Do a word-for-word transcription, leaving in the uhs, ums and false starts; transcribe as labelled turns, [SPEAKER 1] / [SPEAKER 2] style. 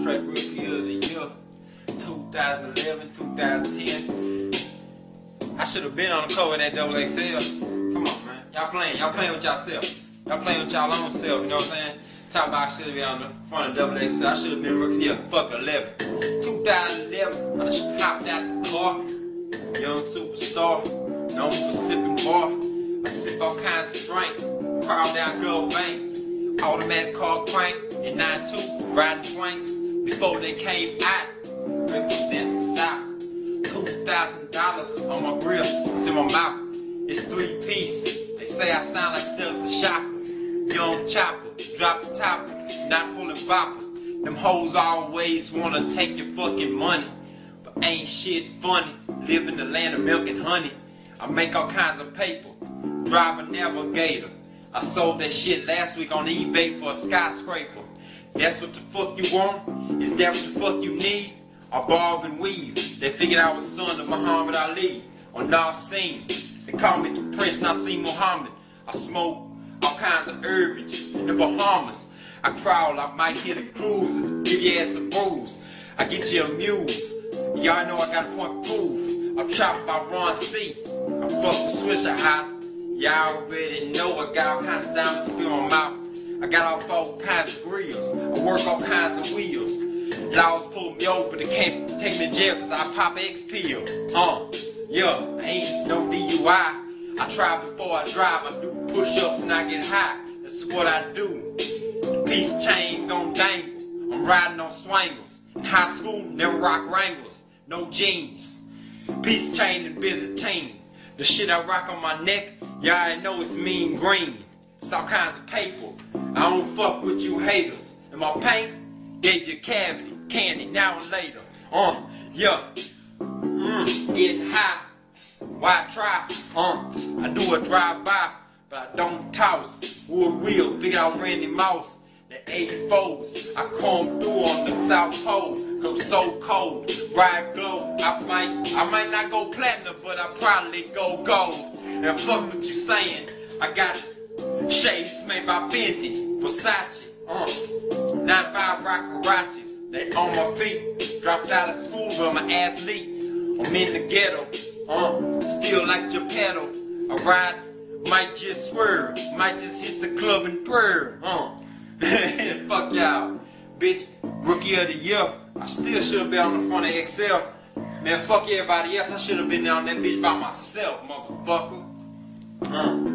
[SPEAKER 1] straight rookie of the year, two thousand eleven, two thousand ten. I should have been on the cover of that double X L. Come on, man. Y'all playing. Y'all playing with y'allself. Y'all playing with y'all own self, you know what I'm saying? Talk about I should have been on the front of double X L. I should have been rookie of the year. Fuck eleven. two thousand eleven, I just hopped out the car. Young superstar, known for sipping bar. I sip all kinds of drink. Crawl down Gold Bank. Automatic car crank. In nine two, riding twanks. Before they came out, represent the South. two thousand dollars on my grill, it's in my mouth. It's three piece. They say I sound like Silk the Shopper. Young chopper, drop the top, not pulling bopper. Them hoes always wanna take your fucking money, but ain't shit funny. Live in the land of milk and honey. I make all kinds of paper, drive a Navigator. I sold that shit last week on eBay for a skyscraper. That's what the fuck you want? Is that what the fuck you need? I bob and weave. They figured I was son of Muhammad Ali or Nassim. They call me the Prince Nassim Muhammad. I smoke all kinds of herbage in the Bahamas. I crawl, I might hit a cruise and give your ass a bruise. I get you amused. Y'all know I got a point proof. I'm chopped by Ron C. I fuck with Swisher House. Y'all already know I got all kinds of diamonds up in my mouth. I got all kinds of grills. I work all kinds of wheels. Laws pull me over, but they can't take me to jail cause I pop X pill. Uh, yeah, I ain't no D U I. I try before I drive. I do push-ups and I get high. This is what I do. The piece of chain gon' dangle. I'm riding on swangles. In high school, never rock Wranglers. No jeans. Piece of chain and Byzantine. The shit I rock on my neck, y'all already know it's mean green. It's all kinds of paper. I don't fuck with you haters. And my paint gave you cavity. Candy now and later. Uh, yeah. Mm, getting high. Why try? Uh, I do a drive-by, but I don't toss. Wood wheel, figure out Randy Moss. The eighty-fours, I come through on the South Pole. Come so cold, ride glow. I might, I might not go platinum, but I probably go gold. And fuck what you saying. I got shades made by Fendi, Versace. Uh, nine five rock Huaraches. They on my feet. Dropped out of school, but I'm an athlete. I'm in the ghetto. Uh, still like Geppetto. I ride, might just swerve. Might just hit the club and twirl. Uh. Fuck y'all. Bitch, rookie of the year. I still should have been on the front of X L. Man, fuck everybody else. I should have been down that bitch by myself, motherfucker. Uh.